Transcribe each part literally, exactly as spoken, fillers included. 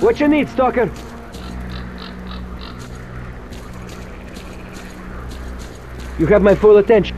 What you need, Stalker? You have my full attention.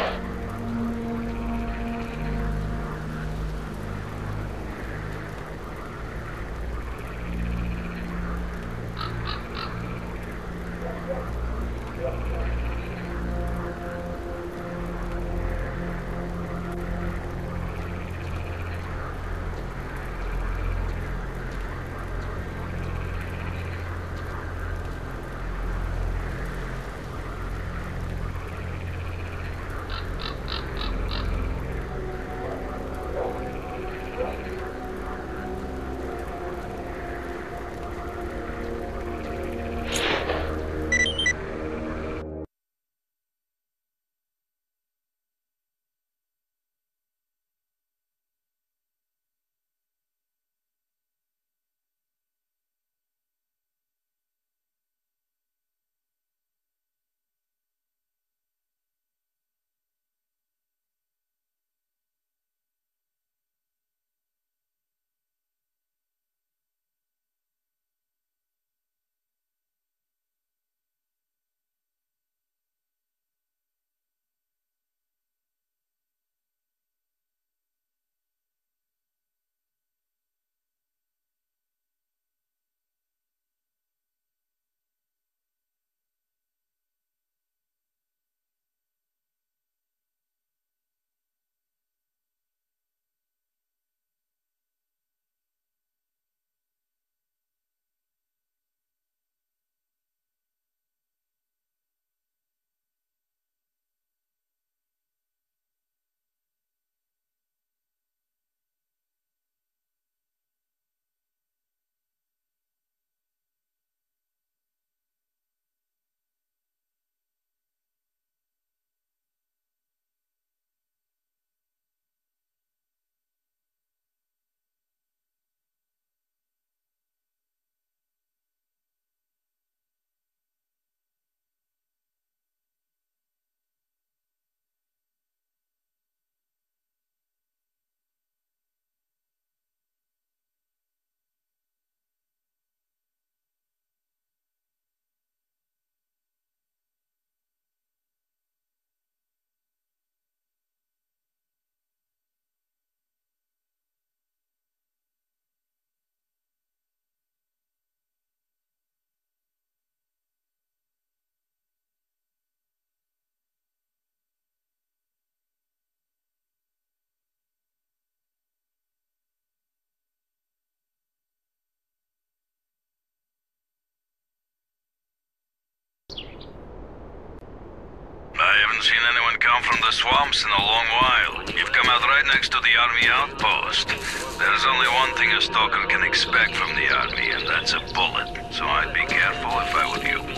I haven't seen anyone come from the swamps in a long while. You've come out right next to the army outpost. There's only one thing a stalker can expect from the army, and that's a bullet. So I'd be careful if I were you.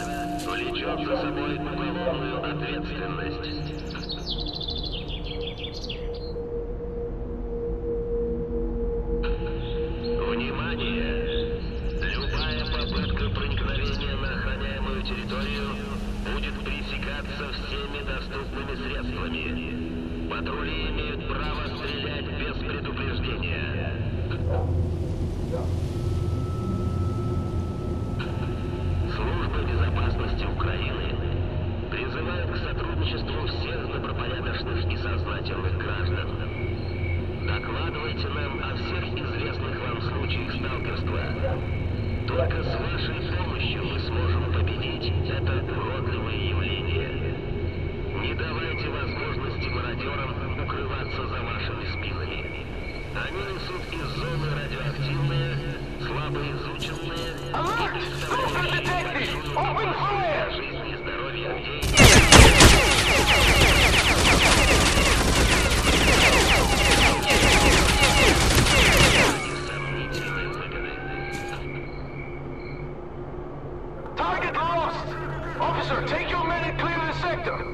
Всеми доступными средствами. Патрули имеют право стрелять без предупреждения. Служба безопасности Украины призывает к сотрудничеству всех добропорядочных и сознательных граждан. Докладывайте нам о всех известных вам случаях сталкерства. Только с вашей помощью мы сможем победить это уродливое явление. Не давайте возможности мародерам укрываться за вашими спинами. Они несут из зоны радиоактивные, слабо изученные и представляющие большую опасность для жизни и здоровья людей. Несомнительные выгоды. Target lost! Officer, take your men and clear the sector!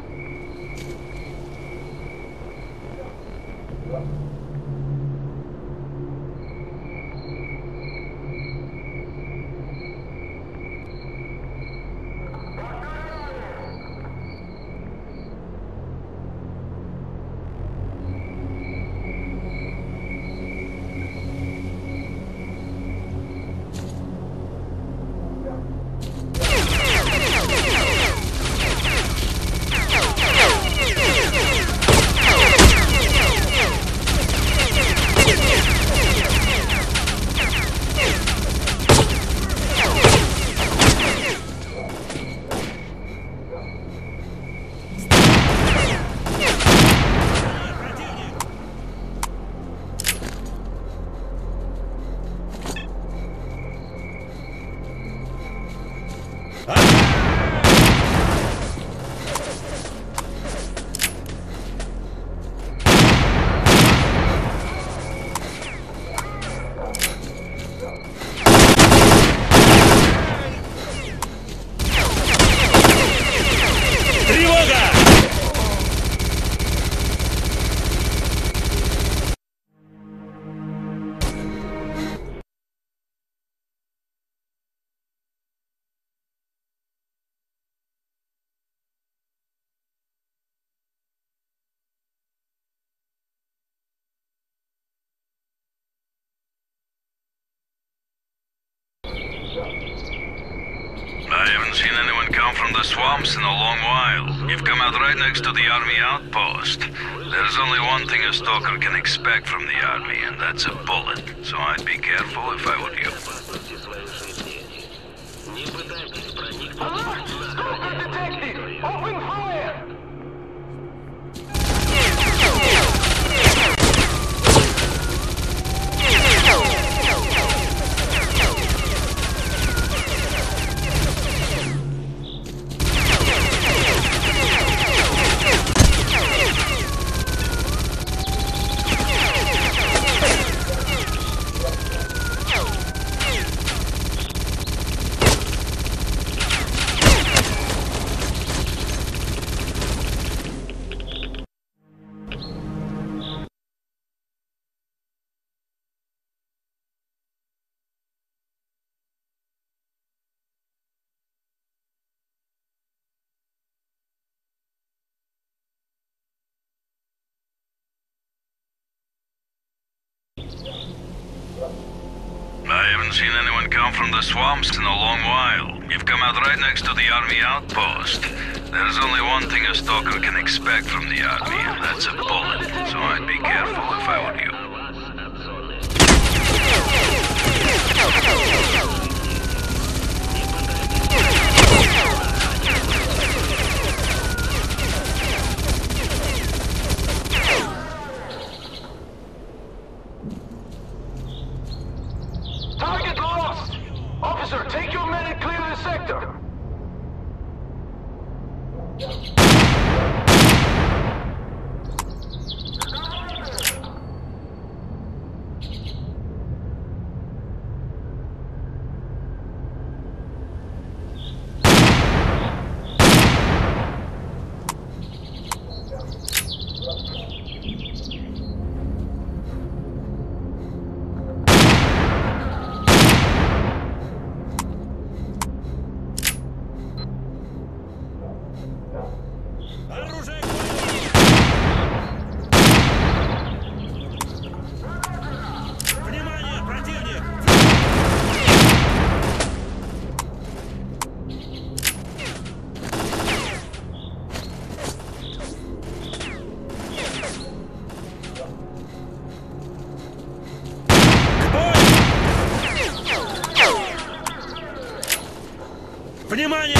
I haven't seen anyone come from the swamps in a long while. You've come out right next to the army outpost. There's only one thing a stalker can expect from the army, and that's a bullet. So I'd be careful if I were you. Alert! Stalker detected! Open fire! I haven't seen anyone come from the swamps in a long while. You've come out right next to the army outpost. There's only one thing a stalker can expect from the army, and that's a bullet. So I'd be careful if I were you. Target lost! Officer, take your men and clear the sector! Внимание!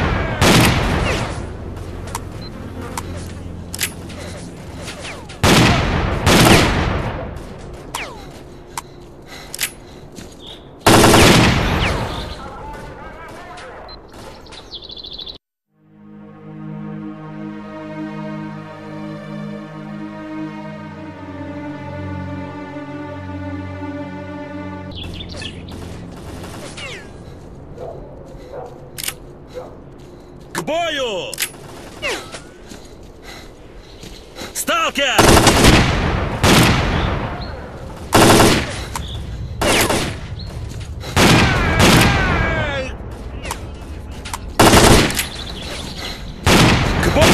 К бою! Сталкер! К бою!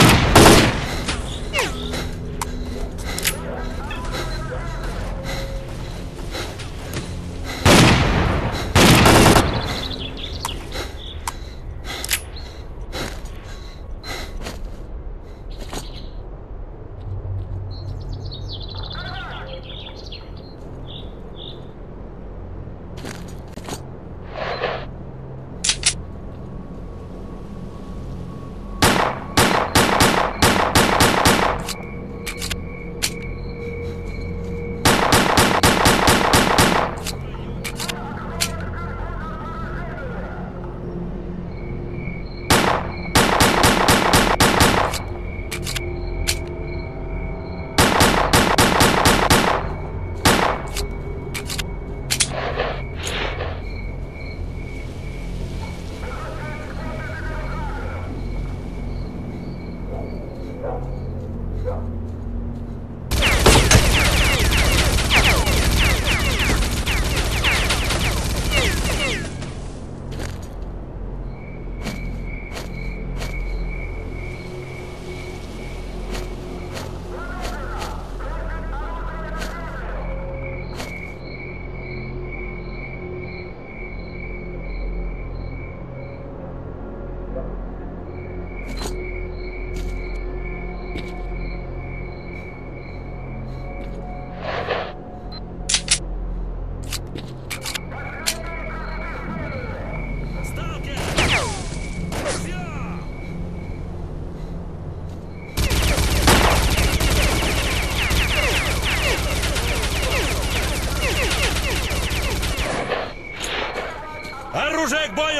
Оружие к бою!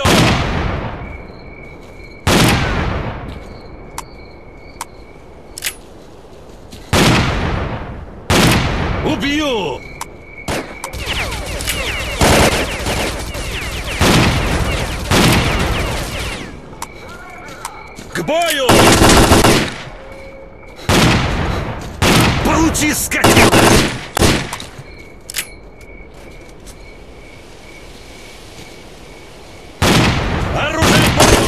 Убью! К бою! Получи, скотина! Оружие к бою!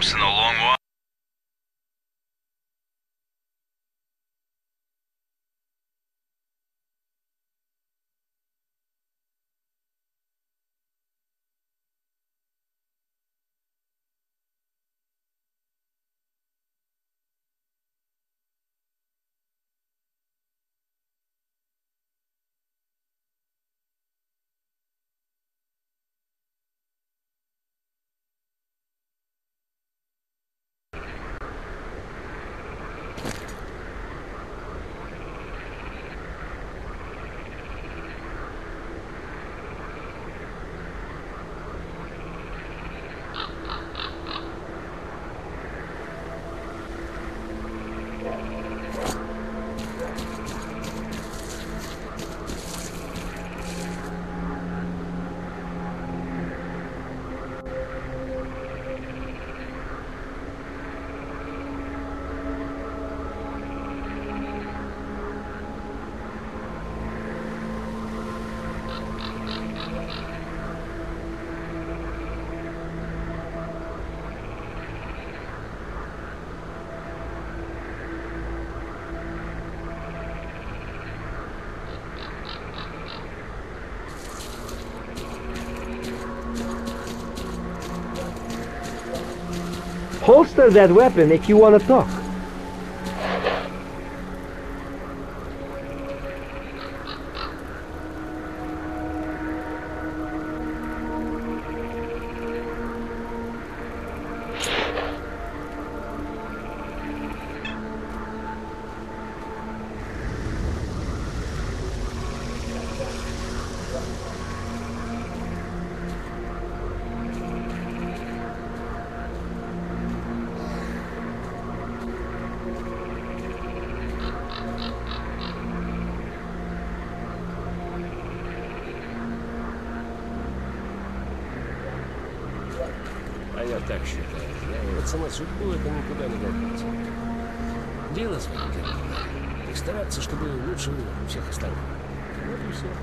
swamps in a long while. Holster that weapon if you want to talk. Я так считаю. Жаловаться на судьбу — это никуда не годится. Дело свое делать надо. И стараться, чтобы лучше у всех остальных. Вот и все.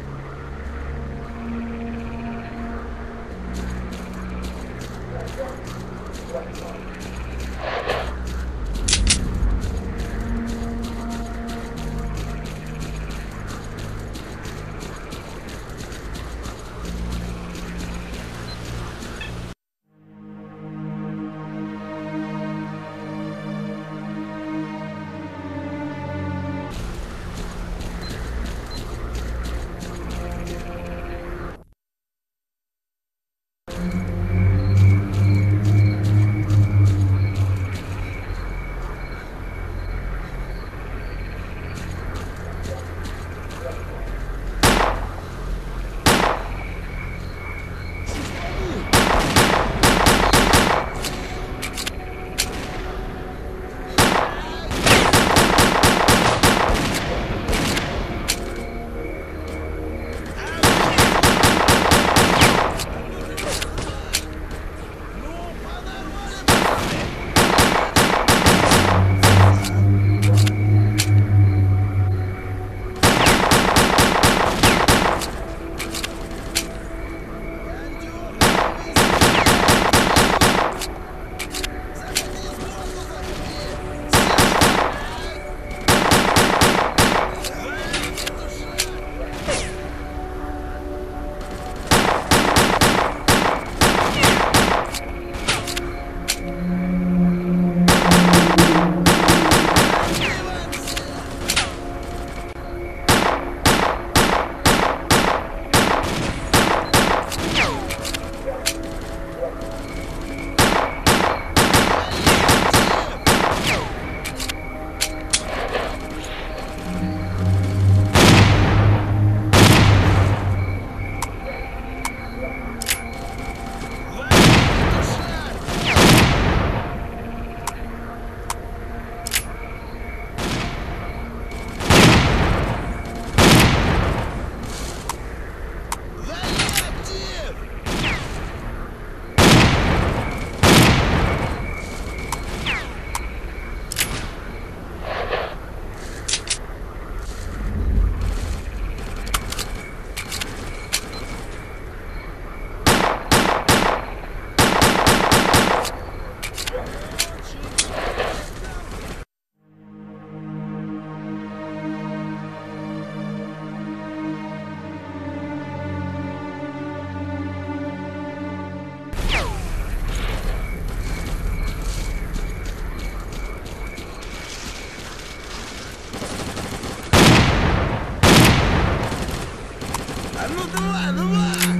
Ну давай, давай!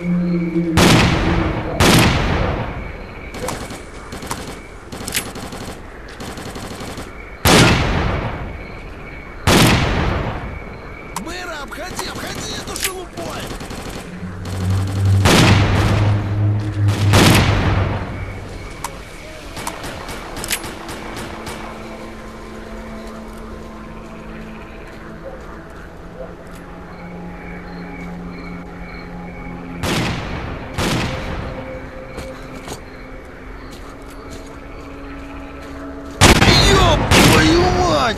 Быра, обходи, обходи эту шелупой! Твою мать!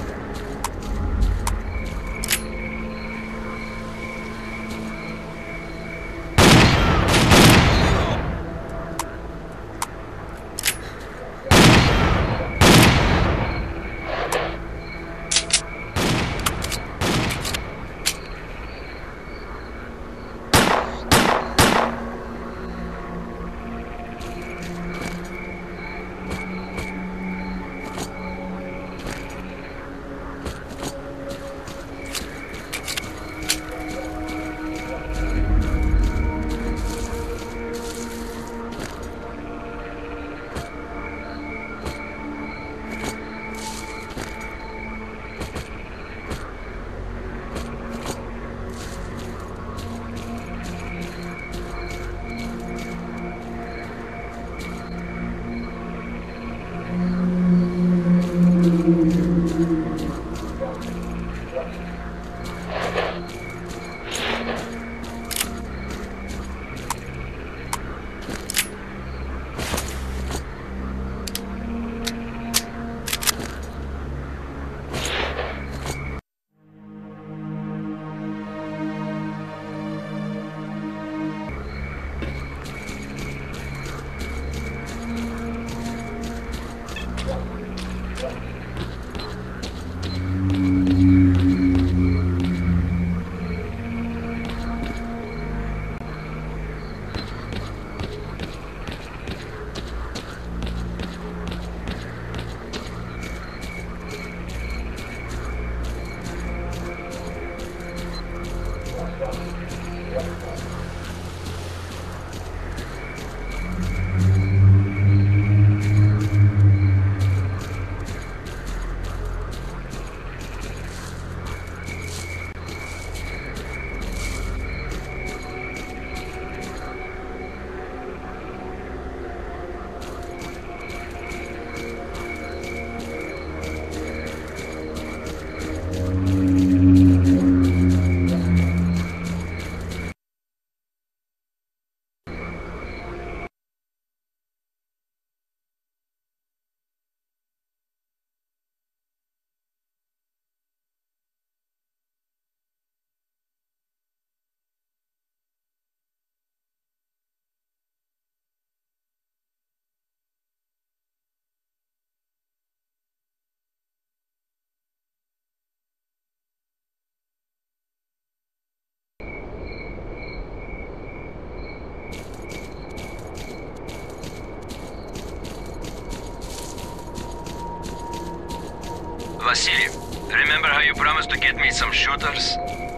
Vasily, remember how you promised to get me some shooters?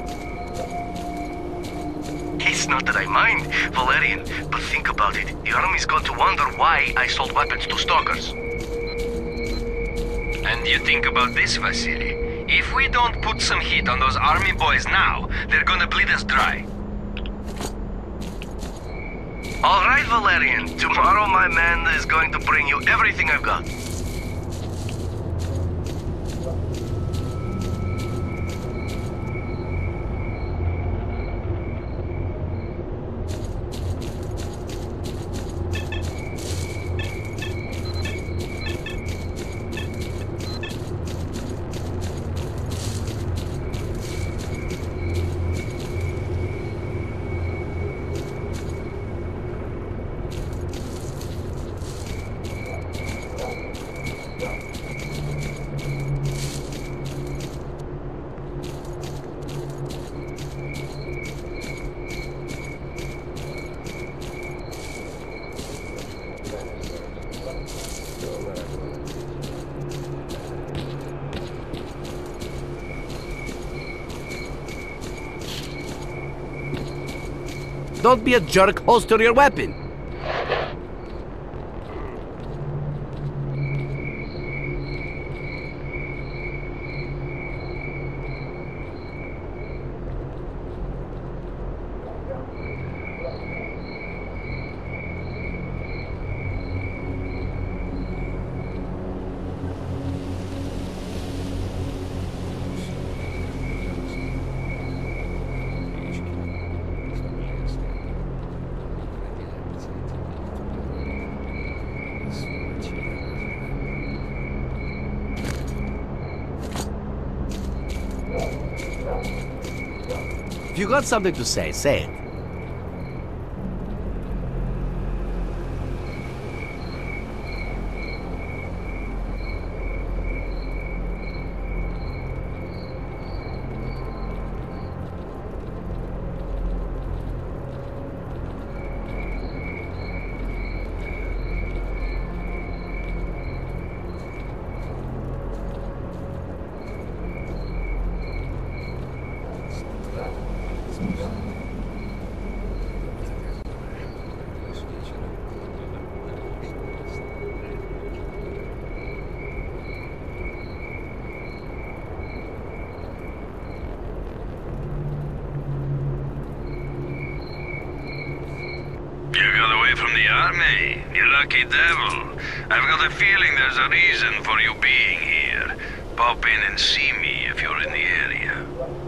It's not that I mind, Valerian, but think about it. The army's going to wonder why I sold weapons to Stalkers. And you think about this, Vasily? If we don't put some heat on those army boys now, they're gonna bleed us dry. All right, Valerian. Tomorrow my man is going to bring you everything I've got. Don't be a jerk, holster your weapon. If you got something to say, say it. From the army, you lucky devil. I've got a feeling there's a reason for you being here. Pop in and see me if you're in the area.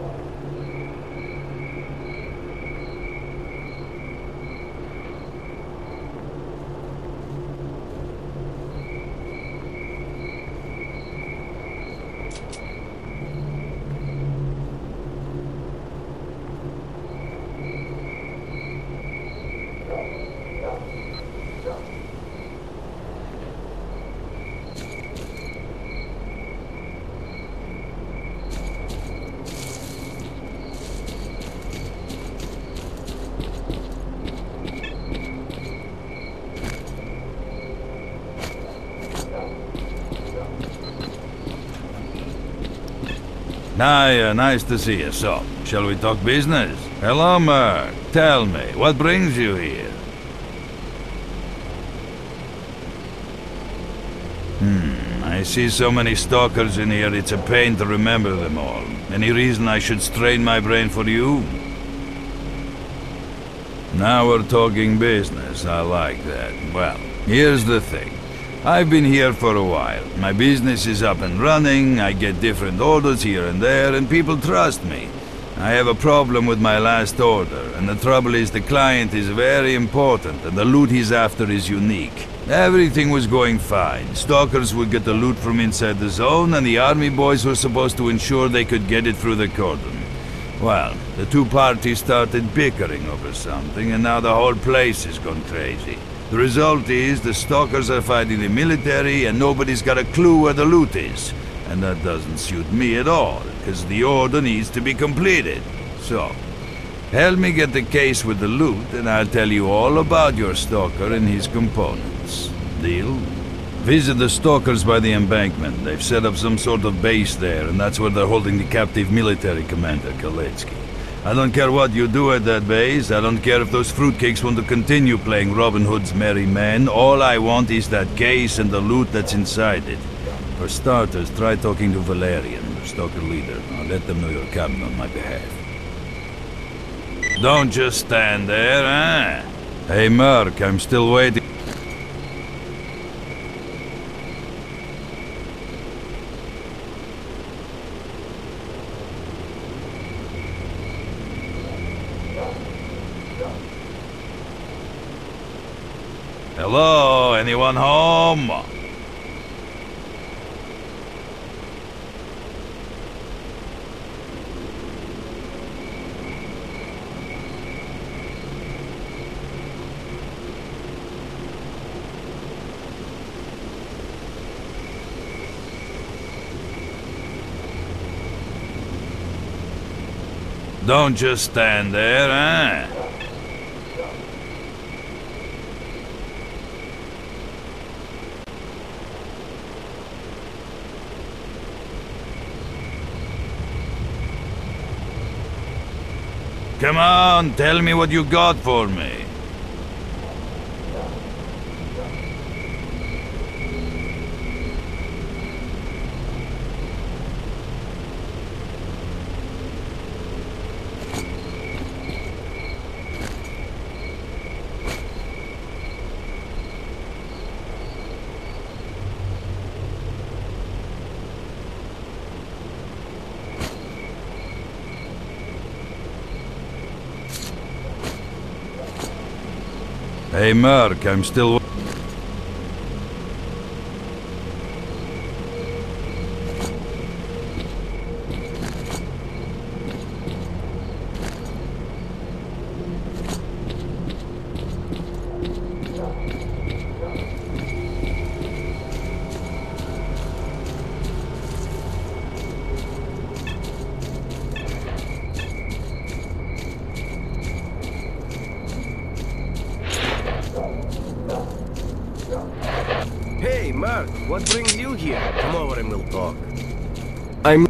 Hi, uh, nice to see you. So, shall we talk business? Hello, Merc. Tell me, what brings you here? Hmm, I see so many stalkers in here, it's a pain to remember them all. Any reason I should strain my brain for you? Now we're talking business, I like that. Well, here's the thing. I've been here for a while. My business is up and running, I get different orders here and there, and people trust me. I have a problem with my last order, and the trouble is the client is very important, and the loot he's after is unique. Everything was going fine. Stalkers would get the loot from inside the zone, and the army boys were supposed to ensure they could get it through the cordon. Well, the two parties started bickering over something, and now the whole place has gone crazy. The result is the Stalkers are fighting the military and nobody's got a clue where the loot is. And that doesn't suit me at all, because the order needs to be completed. So, help me get the case with the loot and I'll tell you all about your Stalker and his components. Deal? Visit the Stalkers by the Embankment. They've set up some sort of base there, and that's where they're holding the captive military commander, Koletsky. I don't care what you do at that base. I don't care if those fruitcakes want to continue playing Robin Hood's merry men. All I want is that case and the loot that's inside it. For starters, try talking to Valerian, the Stalker leader. I'll let them know you're coming on my behalf. Don't just stand there, eh? Hey, Merc, I'm still waiting. Hello, anyone home? Don't just stand there, eh? Come on, tell me what you got for me. Hey, Mark, I'm still... Hey, Mark, what brings you here? Come over and we'll talk. I'm...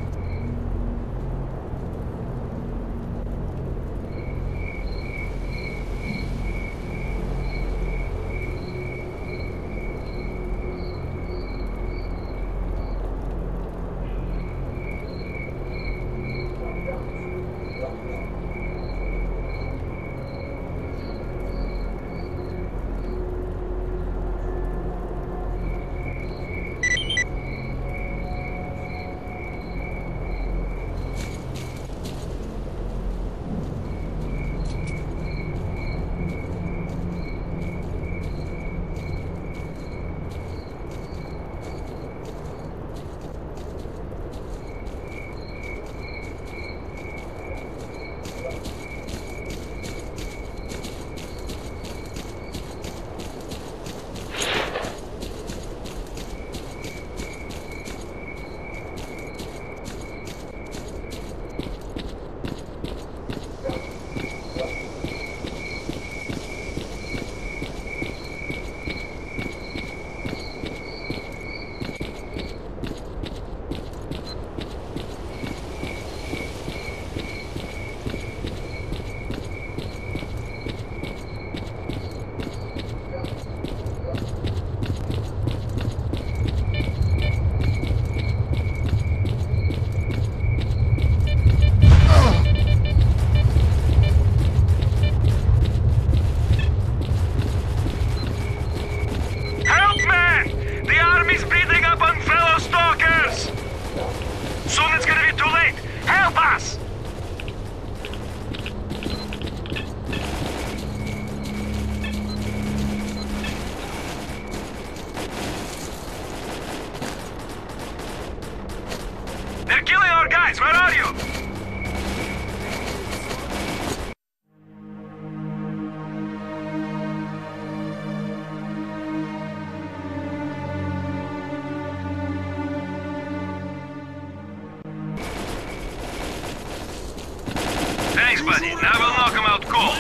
Soon it's gonna be too late! Help us! They're killing our guys! Where are you? Thanks, buddy. Now we'll knock him out cold.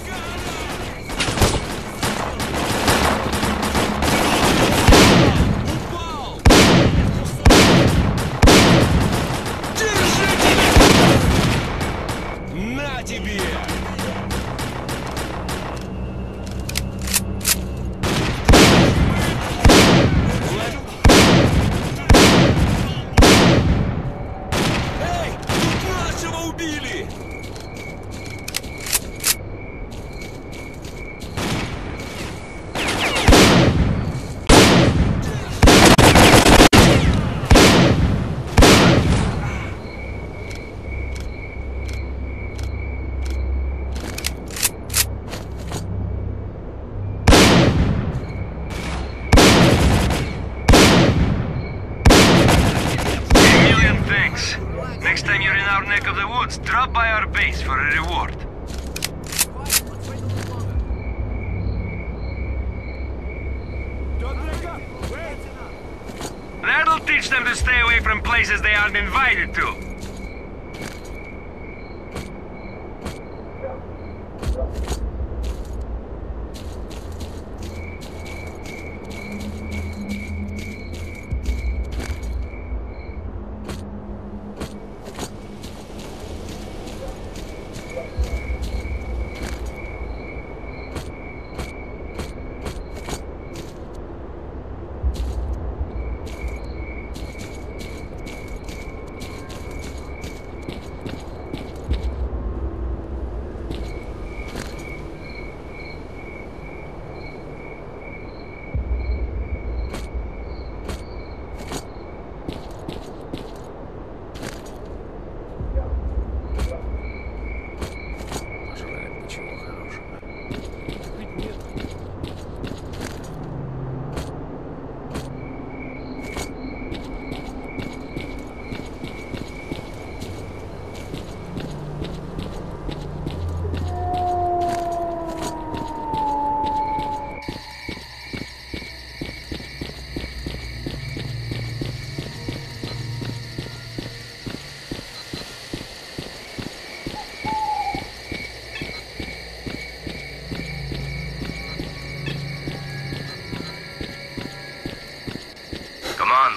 На тебе! Эй, тут нашего убили! Next time you're in our neck of the woods, drop by our base for a reward. That'll teach them to stay away from places they aren't invited to.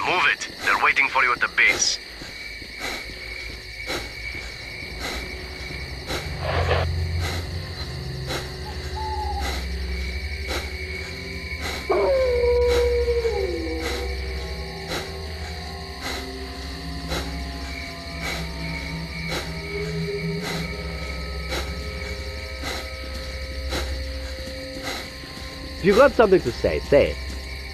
Move it. They're waiting for you at the base. If you got something to say, say it.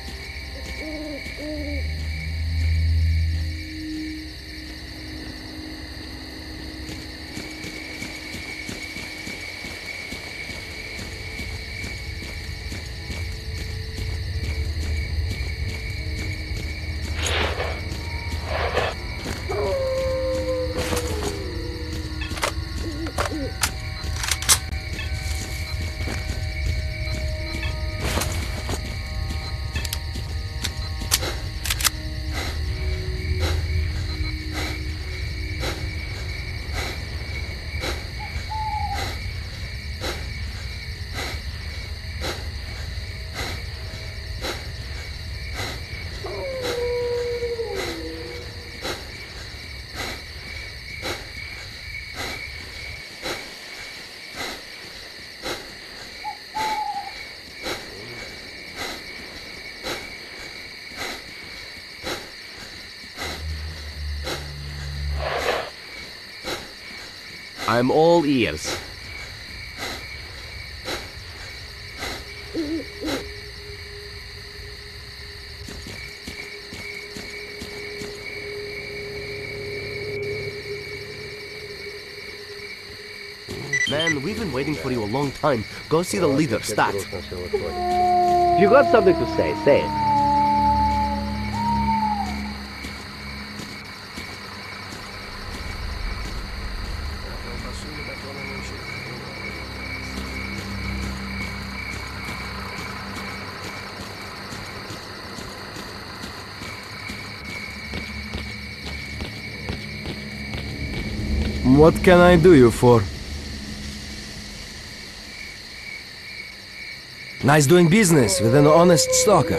I'm all ears. Man, we've been waiting for you a long time. Go see the leader, Stat. If you got something to say, say it. What can I do you for? Nice doing business with an honest stalker.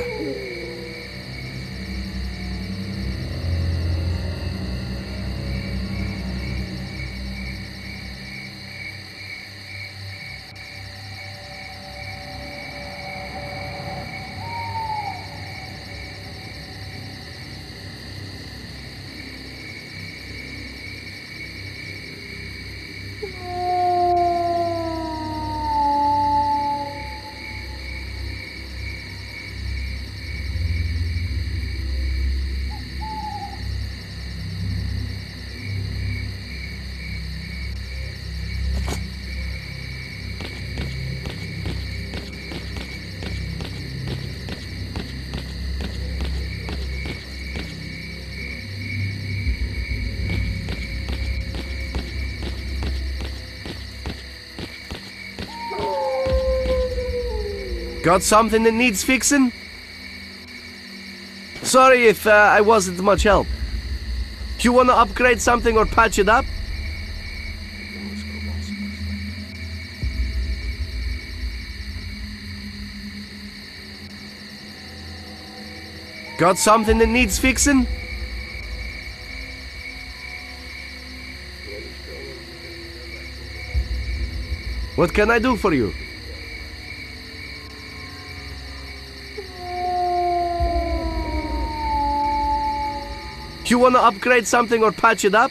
Got something that needs fixing? Sorry if uh, I wasn't much help. You wanna upgrade something or patch it up? Got something that needs fixing? What can I do for you? You wanna upgrade something or patch it up?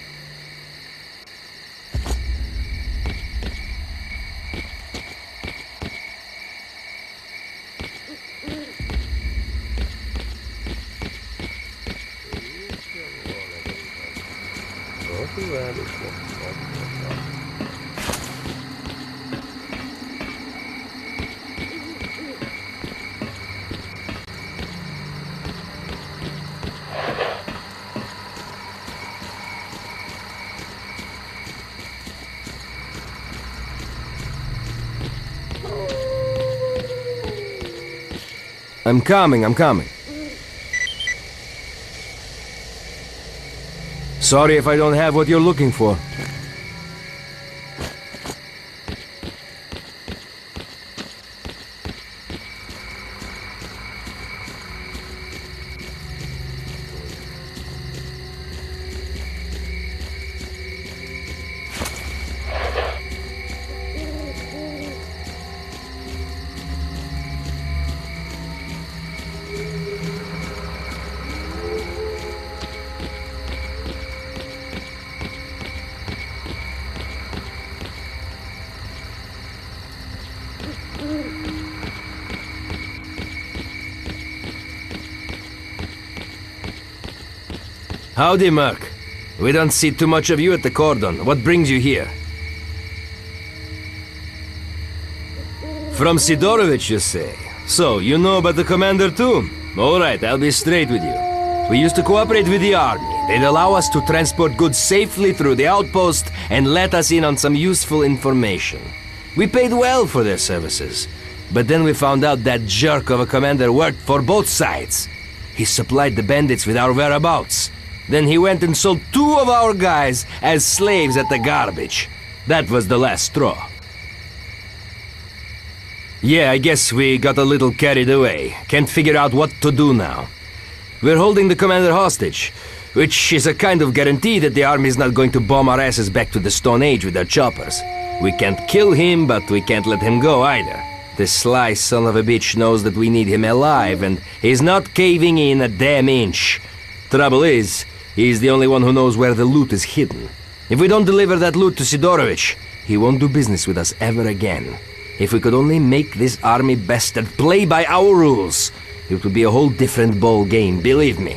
I'm coming, I'm coming. Sorry if I don't have what you're looking for. Howdy, Merc. We don't see too much of you at the Cordon. What brings you here? From Sidorovich, you say? So, you know about the commander too? Alright, I'll be straight with you. We used to cooperate with the army. They'd allow us to transport goods safely through the outpost and let us in on some useful information. We paid well for their services. But then we found out that jerk of a commander worked for both sides. He supplied the bandits with our whereabouts. Then he went and sold two of our guys as slaves at the garbage. That was the last straw. Yeah, I guess we got a little carried away. Can't figure out what to do now. We're holding the commander hostage, which is a kind of guarantee that the army is not going to bomb our asses back to the Stone Age with their choppers. We can't kill him, but we can't let him go either. This sly son of a bitch knows that we need him alive, and he's not caving in a damn inch. Trouble is, he's the only one who knows where the loot is hidden. If we don't deliver that loot to Sidorovich, he won't do business with us ever again. If we could only make this army bastard play by our rules, it would be a whole different ball game, believe me.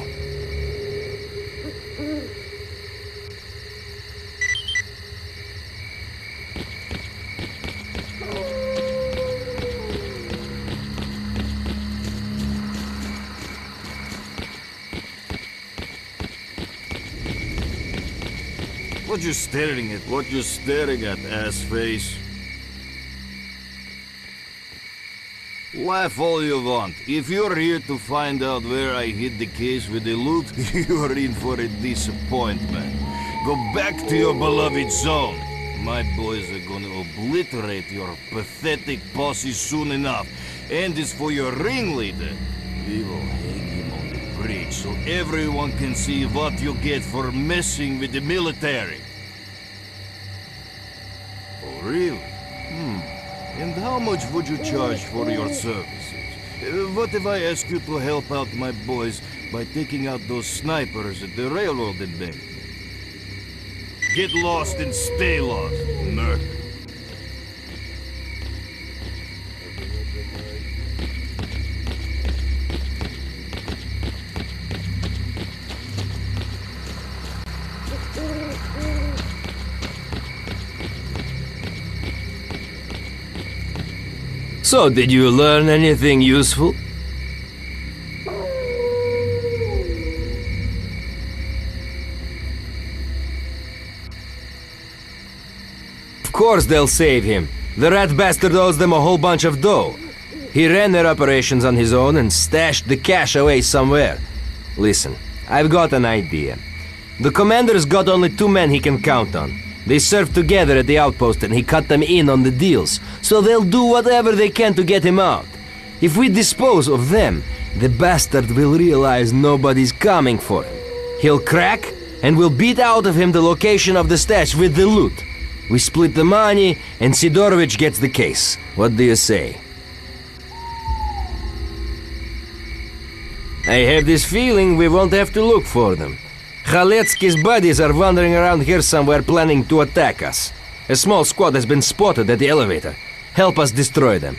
What you staring at? What you staring at, ass face? Laugh all you want. If you're here to find out where I hid the case with the loot, you're in for a disappointment. Go back to your beloved zone. My boys are gonna obliterate your pathetic posse soon enough. And it's for your ringleader. We will hang him on the bridge so everyone can see what you get for messing with the military. Oh, really? Hmm. And how much would you charge for your services? Uh, what if I ask you to help out my boys by taking out those snipers at the railroad embankment? Get lost and stay lost, Merc. So, did you learn anything useful? Of course they'll save him. The rat bastard owes them a whole bunch of dough. He ran their operations on his own and stashed the cash away somewhere. Listen, I've got an idea. The commander's got only two men he can count on. They served together at the outpost and he cut them in on the deals, so they'll do whatever they can to get him out. If we dispose of them, the bastard will realize nobody's coming for him. He'll crack, and we'll beat out of him the location of the stash with the loot. We split the money, and Sidorovich gets the case. What do you say? I have this feeling we won't have to look for them. Khaletsky's buddies are wandering around here somewhere planning to attack us. A small squad has been spotted at the elevator. Help us destroy them.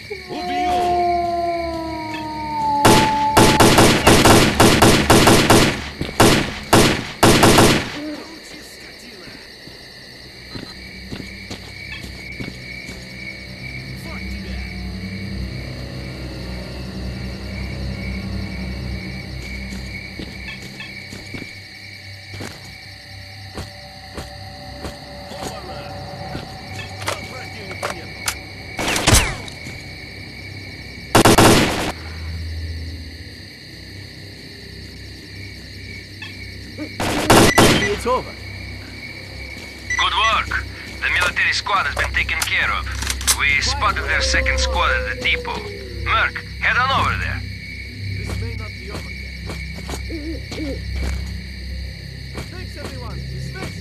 It's over. Good work. The military squad has been taken care of. We spotted their second squad at the depot. Merc, head on over there. This may not be over yet. Thanks, everyone. Dismiss.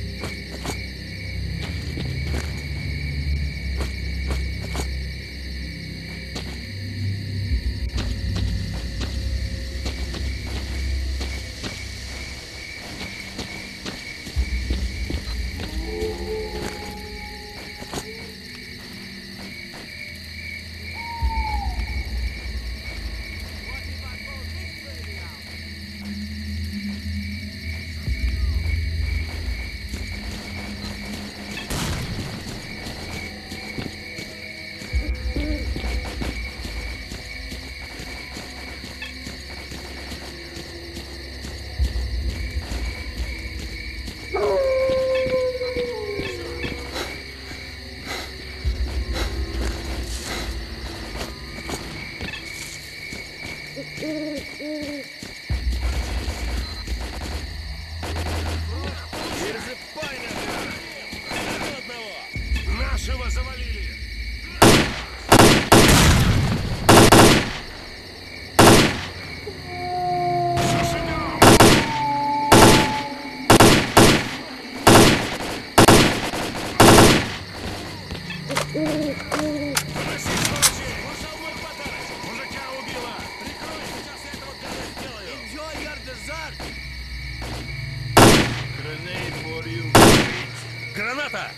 Граната!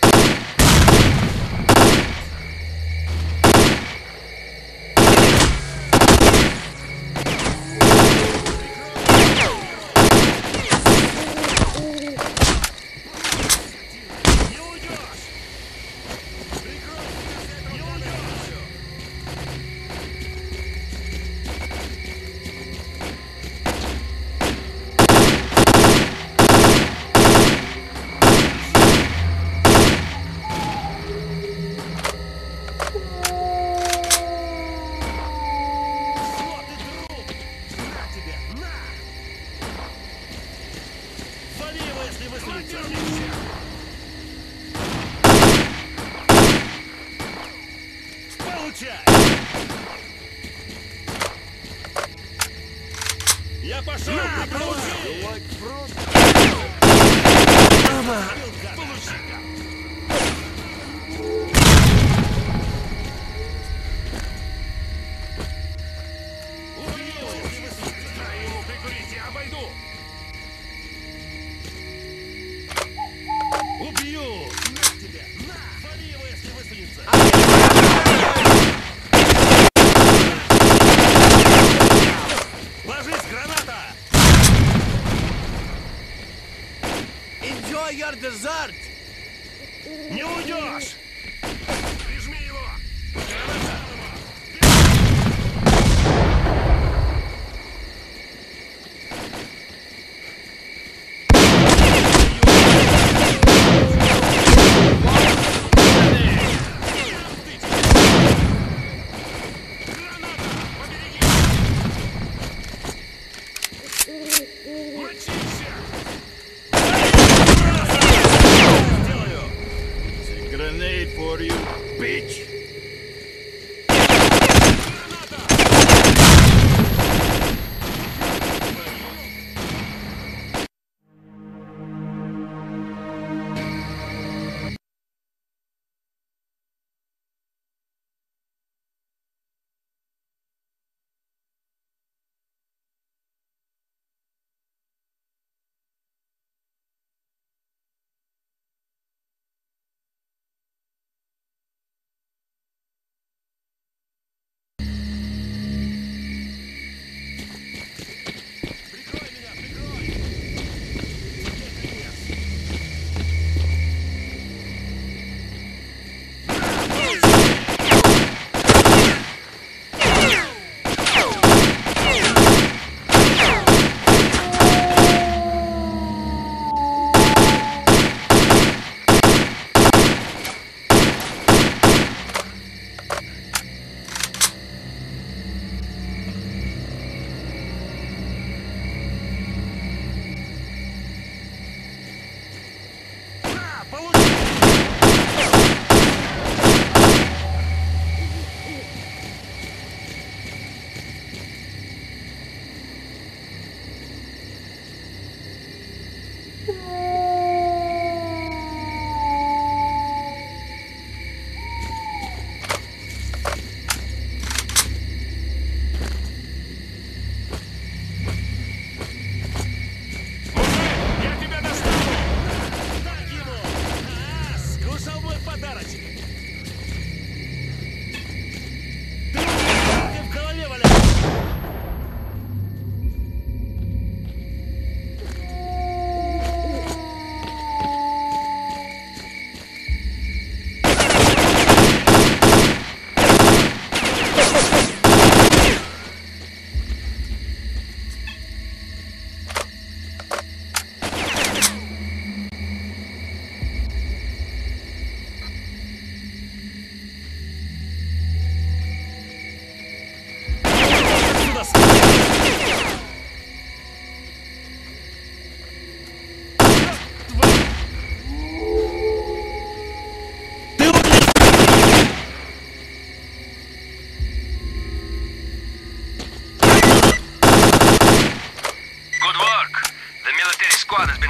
Я пошел! На, получи! Получи-ка! Убью! Дай ему прикурить, я обойду! Убью! На тебя! На! Вали его, если высунется! Ложись, граната! Enjoy your dessert.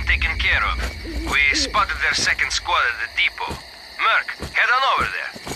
taken care of. We spotted their second squad at the depot. Merc, head on over there.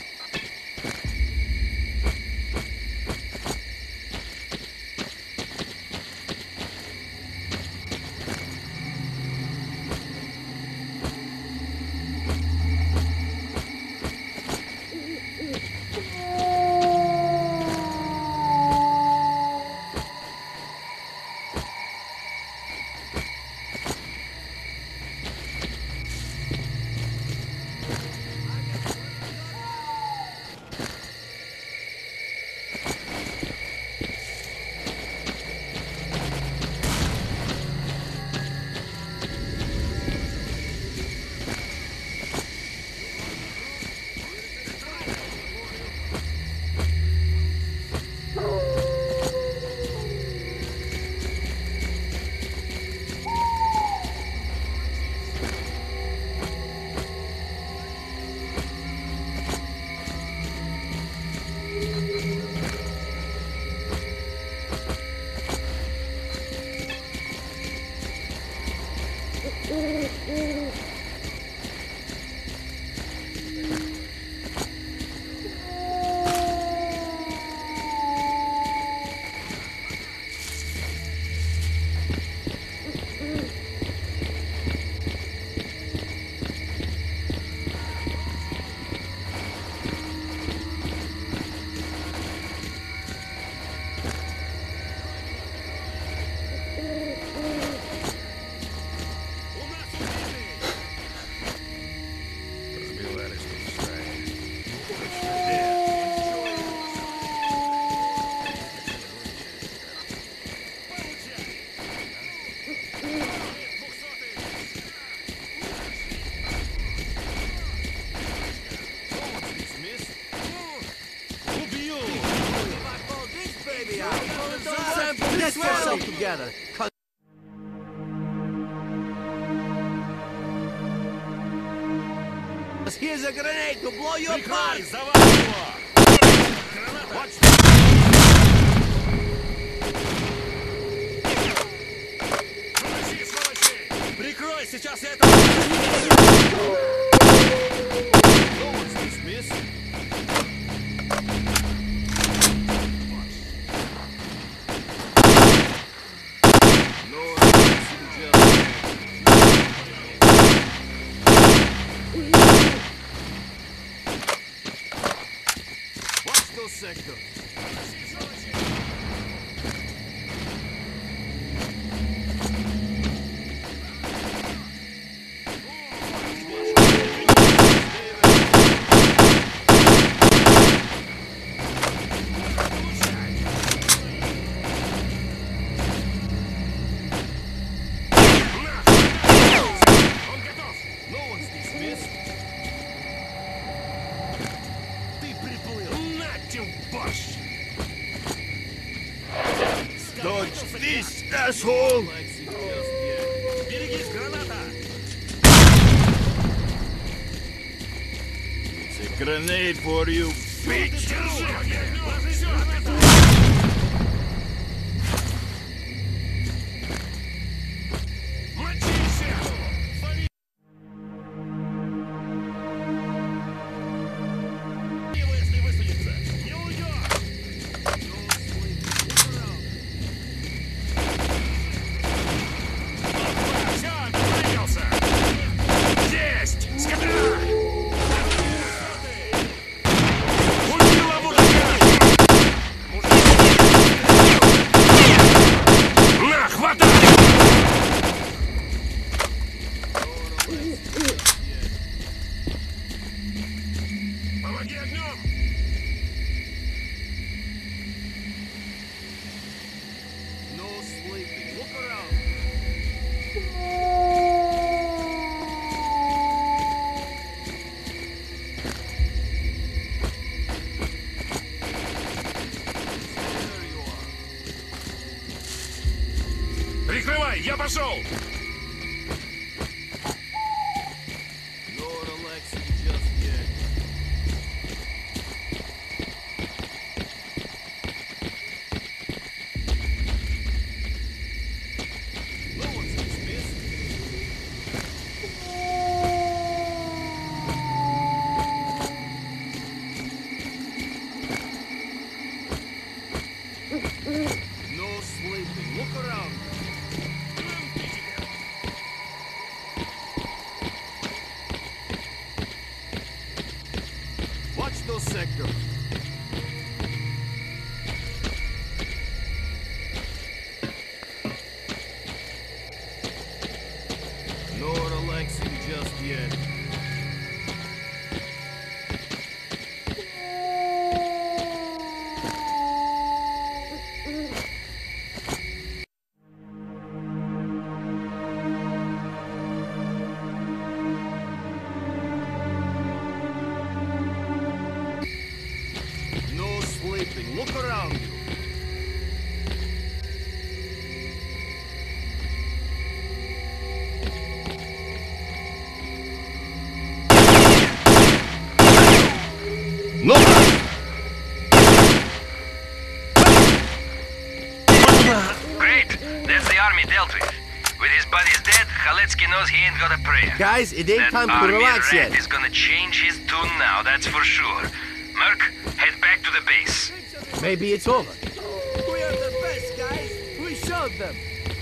Get yourself together. Here's a grenade to blow you apart. Прикрой, сейчас я это... Sector. Dodge this, asshole! Берегись, граната! It's a grenade for you, bitch! Прикрывай, я пошел! No sleeping. Look around. Watch those sectors. No relaxing just yet. No sleeping. Look around you. No! Great! That's the army dealt with. With his buddies dead, Khaletsky knows he ain't got a prayer. Guys, it ain't That time to army relax rat yet. is gonna change his tune now, that's for sure. Merc, head back to the base. Maybe it's over. We are the best, guys. We showed them.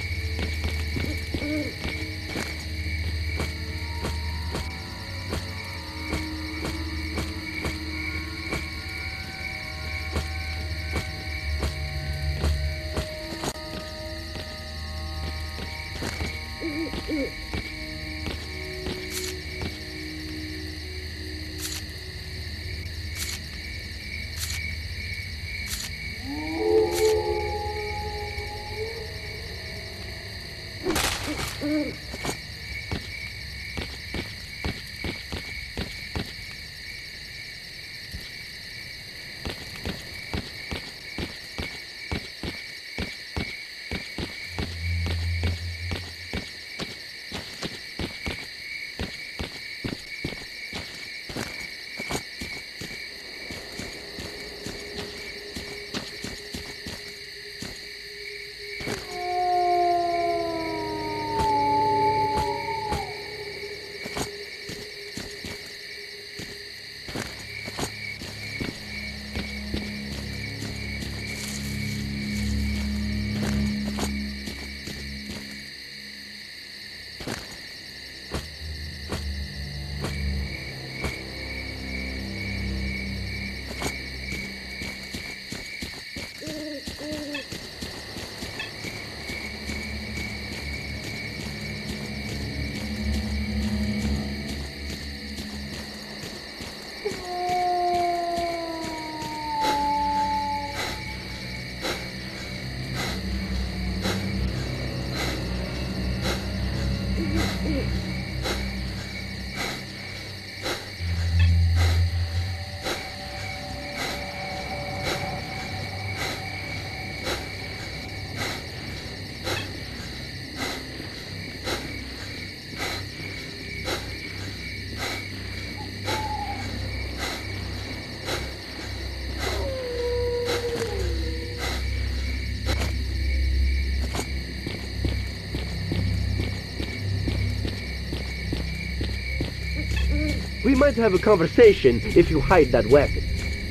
We might have a conversation if you hide that weapon.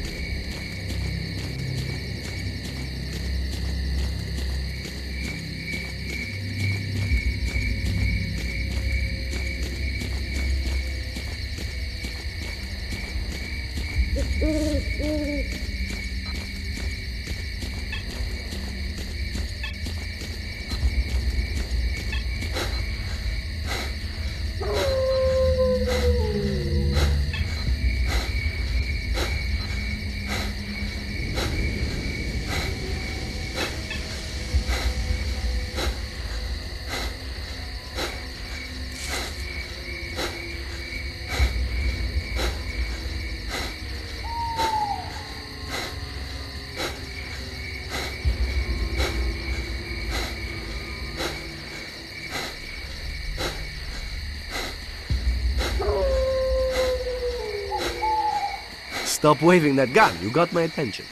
Stop waving that gun. You got my attention.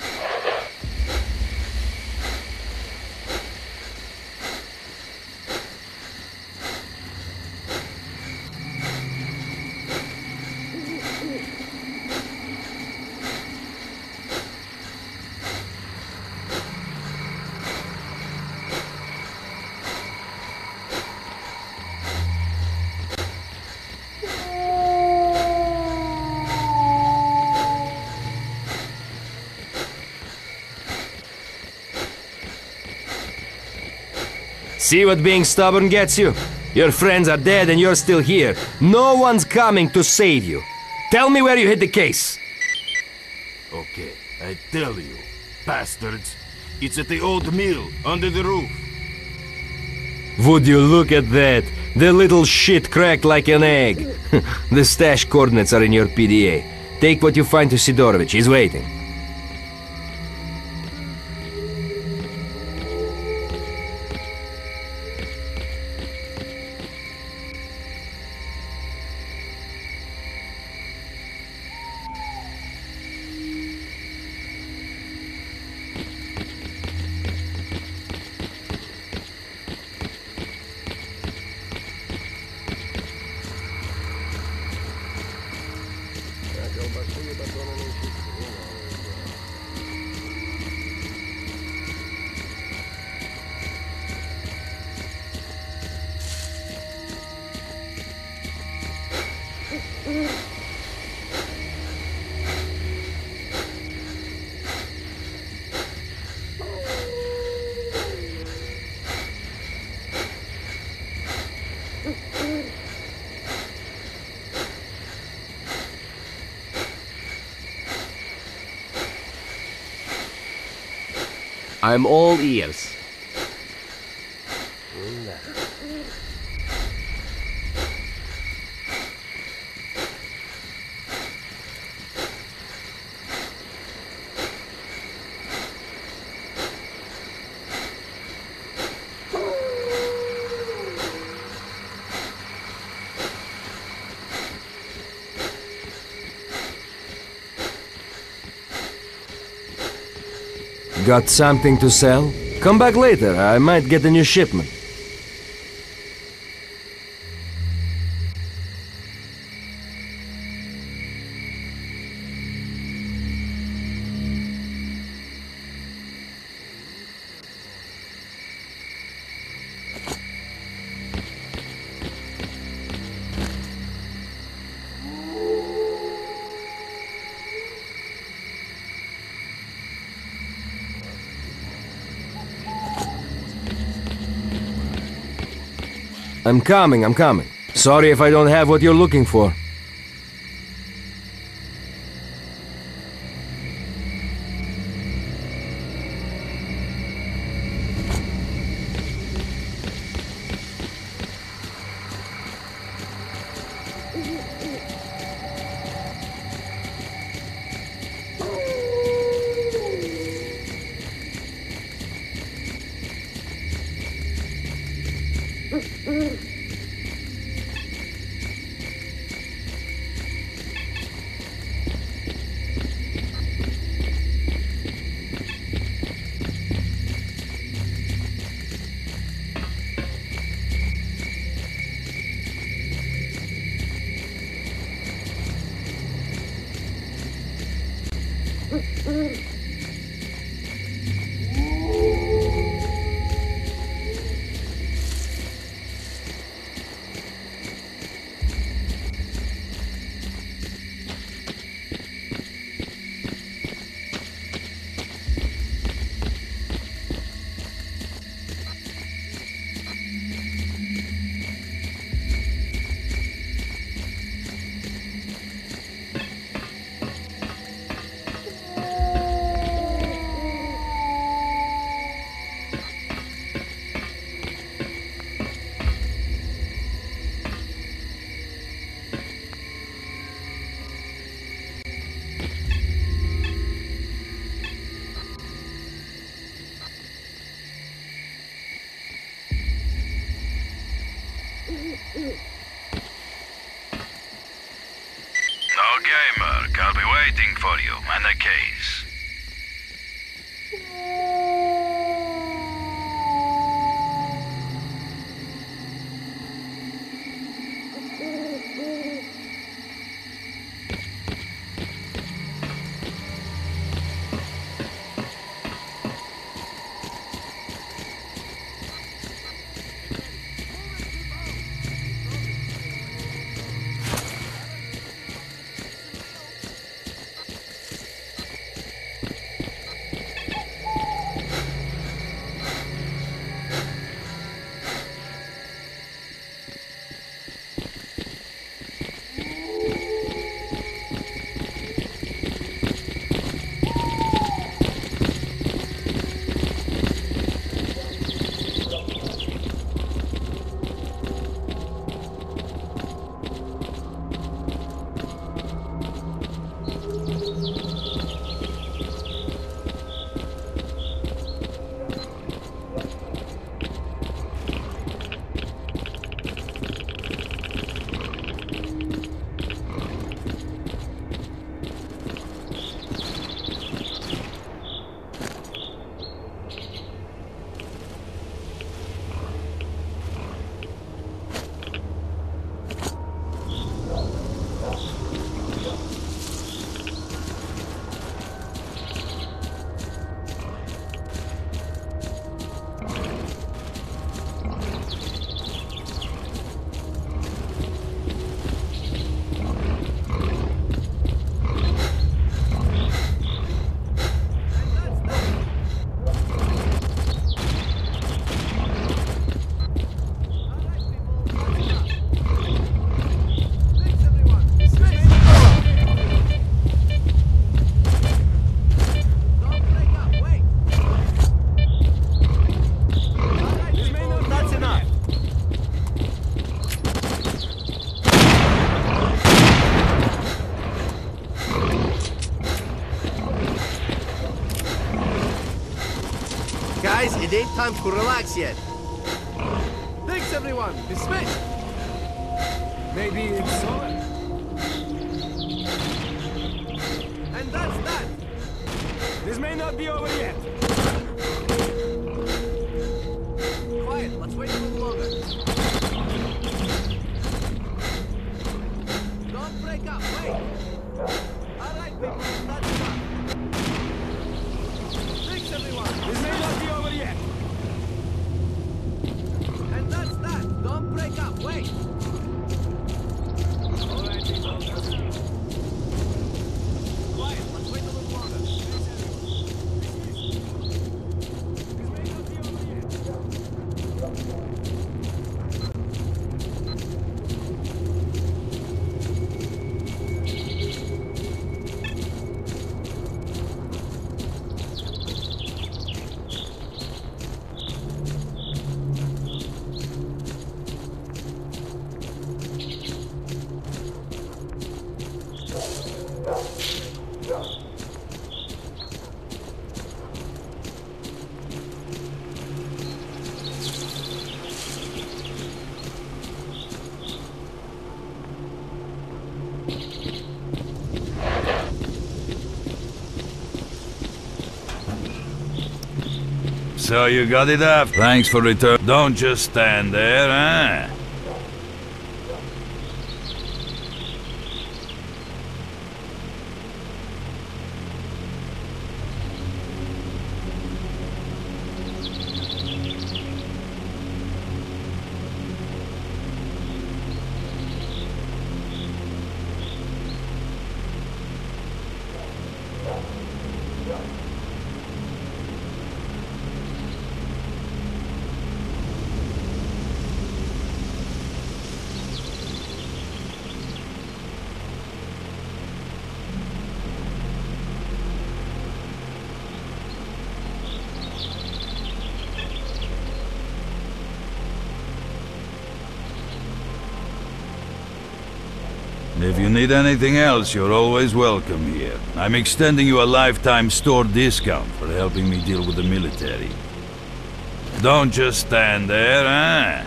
See what being stubborn gets you? Your friends are dead and you're still here. No one's coming to save you. Tell me where you hid the case. Okay, I tell you, bastards. It's at the old mill, under the roof. Would you look at that? The little shit cracked like an egg. The stash coordinates are in your P D A. Take what you find to Sidorovich. He's waiting. I'm all ears. Got something to sell? Come back later, I might get a new shipment. I'm coming, I'm coming. Sorry if I don't have what you're looking for. Okay, Merc, I'll be waiting for you and the case. Guys, it ain't time to relax yet. Thanks, everyone. Dismissed. Maybe it's over. And that's that. This may not be over yet. Quiet. Let's wait a little longer. Don't break up. Wait. All right, people. That's enough. Thanks, everyone. This may not be over yet. And that's that. Don't break up. Wait. All right, people. Quiet. Let's wait a little longer. So you got it up. Thanks for return. Don't just stand there, huh? If you need anything else, you're always welcome here. I'm extending you a lifetime store discount for helping me deal with the military. Don't just stand there, huh?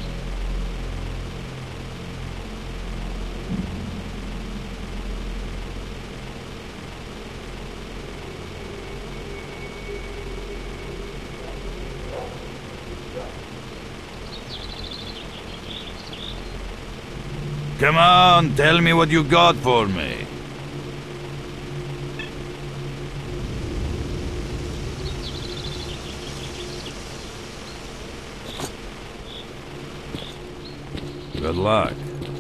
Come on, tell me what you got for me. Good luck.